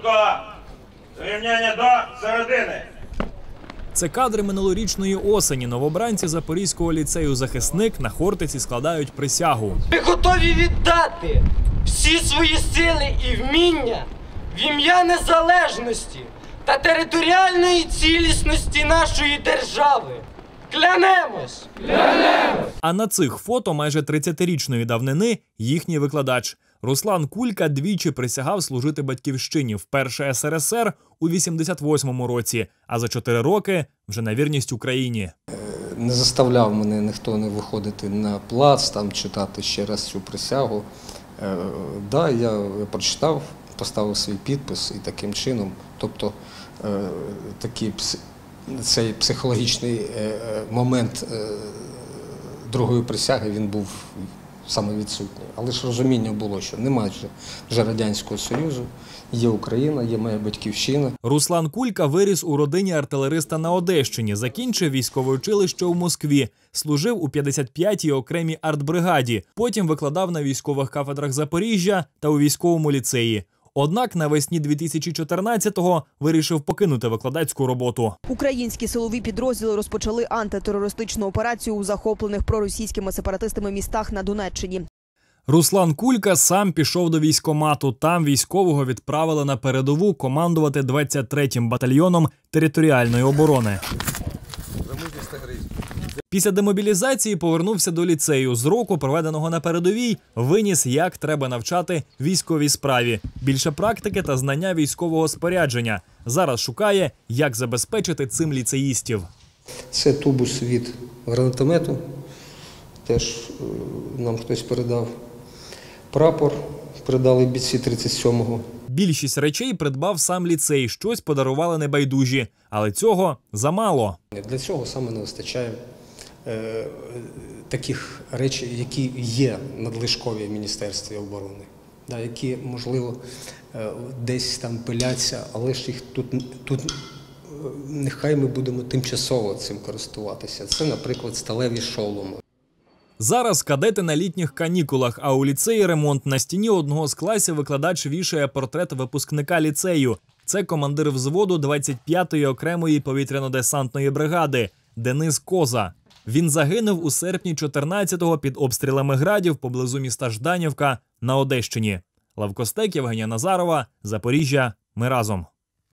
Чітко. Рівняння до середини. Це кадри минулорічної осені. Новобранці Запорізького ліцею «Захисник» на Хортиці складають присягу. Ми готові віддати всі свої сили і вміння в ім'я незалежності та територіальної цілісності нашої держави. Клянемось! Клянемось! А на цих фото майже 30-річної давнини їхній викладач. Руслан Кулька двічі присягав служити батьківщині. Вперше СРСР у 88-му році, а за 4 роки вже на вірність Україні. Не заставляв мене ніхто не виходити на плац, там читати ще раз цю присягу. Да, я прочитав, поставив свій підпис і таким чином, тобто цей психологічний момент другої присяги, він був саме відсутній. Але ж розуміння було, що немає вже Радянського Союзу, є Україна, є моя батьківщина. Руслан Кулька виріс у родині артилериста на Одещині, закінчив військове училище у Москві, служив у 55-й окремій артбригаді, потім викладав на військових кафедрах Запоріжжя та у військовому ліцеї. Однак навесні 2014-го вирішив покинути викладацьку роботу. Українські силові підрозділи розпочали антитерористичну операцію у захоплених проросійськими сепаратистами містах на Донеччині. Руслан Кулька сам пішов до військкомату. Там військового відправили на передову командувати 23-м батальйоном територіальної оборони. Після демобілізації повернувся до ліцею. З року, проведеного на передовій, виніс, як треба навчати військовій справі. Більше практики та знання військового спорядження. Зараз шукає, як забезпечити цим ліцеїстів. Це тубус від гранатомету, теж нам хтось передав. Прапор передали бійці 37-го. Більшість речей придбав сам ліцей, щось подарували небайдужі. Але цього замало. Для цього саме не вистачає таких речей, які є надлишкові в Міністерстві оборони, які, можливо, десь там пиляться, але ж їх тут нехай ми будемо тимчасово цим користуватися. Це, наприклад, сталеві шоломи. Зараз кадети на літніх канікулах, а у ліцеї ремонт. На стіні одного з класів викладач вішає портрет випускника ліцею. Це командир взводу 25-ї окремої повітряно-десантної бригади Денис Коза. Він загинув у серпні 14-го під обстрілами градів поблизу міста Жданівка на Одещині. Лев Костек, Євгенія Назарова, Запоріжжя. Ми разом.